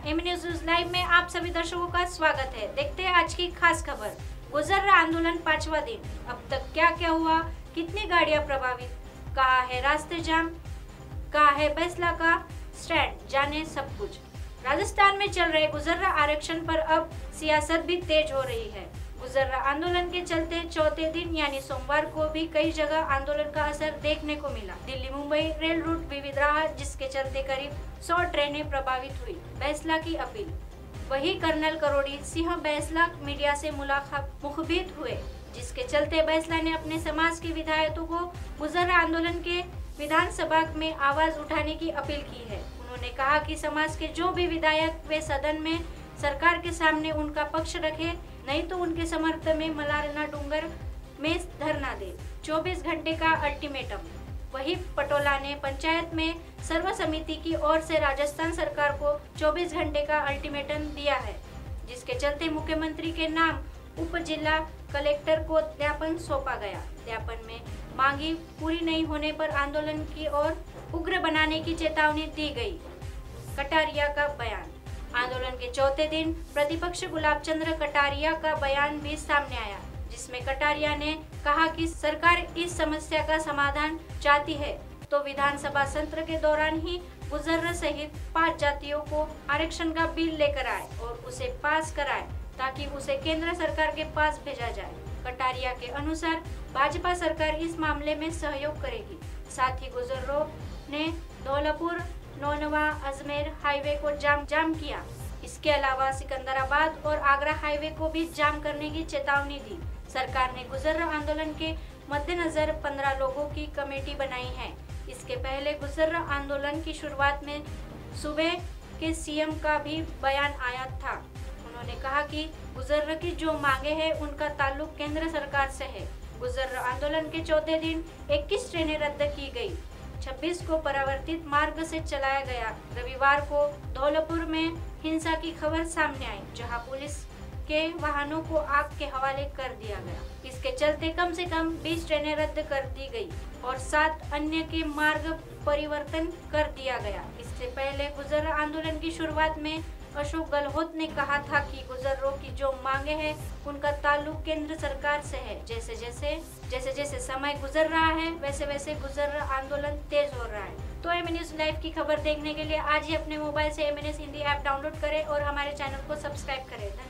M news live में आप सभी दर्शकों का स्वागत है। देखते हैं आज की खास खबर। गुजर रहा आंदोलन 5वां दिन, अब तक क्या क्या हुआ, कितनी गाड़ियां प्रभावित, कहाँ है रास्ते जाम, कहाँ है बैसला का स्टैंड, जाने सब कुछ। राजस्थान में चल रहे गुजर्रा आरक्षण पर अब सियासत भी तेज हो रही है। गुजर्रा आंदोलन के चलते चौथे दिन यानी सोमवार को भी कई जगह आंदोलन का असर देखने को मिला। दिल्ली मुंबई रेल रूट विविध रहा, जिसके चलते करीब 100 ट्रेनें प्रभावित हुई। बैसला की अपील। वही कर्नल करोड़ी सिंह बैसला मीडिया से मुखबित हुए, जिसके चलते बैसला ने अपने समाज के विधायकों को गुजर्रा आंदोलन के विधानसभा में आवाज उठाने की अपील की है। उन्होंने कहा कि समाज के जो भी विधायक वे सदन में सरकार के सामने उनका पक्ष रखे, नहीं तो उनके समर्थन में मलारना डूंगर में धरना दे। 24 घंटे का अल्टीमेटम। वही पटोला ने पंचायत में सर्व समिति की ओर से राजस्थान सरकार को 24 घंटे का अल्टीमेटम दिया है, जिसके चलते मुख्यमंत्री के नाम उप जिला कलेक्टर को ज्ञापन सौंपा गया। ज्ञापन में मांगी पूरी नहीं होने पर आंदोलन की ओर उग्र बनाने की चेतावनी दी गई। कटारिया का बयान। आंदोलन के चौथे दिन प्रतिपक्ष गुलाब चंद्र कटारिया का बयान भी सामने आया, जिसमें कटारिया ने कहा कि सरकार इस समस्या का समाधान चाहती है तो विधानसभा सत्र के दौरान ही गुजर्रा सहित 5 जातियों को आरक्षण का बिल लेकर आए और उसे पास कराए, ताकि उसे केंद्र सरकार के पास भेजा जाए। कटारिया के अनुसार भाजपा सरकार इस मामले में सहयोग करेगी। साथ ही गुजर्रों ने धौलपुर नौनवा अजमेर हाईवे को जाम किया। इसके अलावा सिकंदराबाद और आगरा हाईवे को भी जाम करने की चेतावनी दी। सरकार ने गुजर्रा आंदोलन के मद्देनजर 15 लोगों की कमेटी बनाई है। इसके पहले गुजर्रा आंदोलन की शुरुआत में सूबे के सीएम का भी बयान आया था। उन्होंने कहा कि गुजर्रा की जो मांगे हैं उनका ताल्लुक केंद्र सरकार से है। गुजर्रा आंदोलन के चौथे दिन 21 ट्रेनें रद्द की गई, 26 को परिवर्तित मार्ग से चलाया गया। रविवार को धौलपुर में हिंसा की खबर सामने आई, जहां पुलिस के वाहनों को आग के हवाले कर दिया गया। इसके चलते कम से कम 20 ट्रेनें रद्द कर दी गई और 7 अन्य के मार्ग परिवर्तन कर दिया गया। इससे पहले गुजर्रा आंदोलन की शुरुआत में अशोक गहलोत ने कहा था कि गुजर्रों की जो मांगे हैं उनका ताल्लुक केंद्र सरकार से है। जैसे जैसे समय गुजर रहा है वैसे वैसे गुजर्रा आंदोलन तेज हो रहा है। तो एम न्यूज लाइव की खबर देखने के लिए आज ही अपने मोबाइल से M news Hindi app download करें और हमारे चैनल को सब्सक्राइब करें।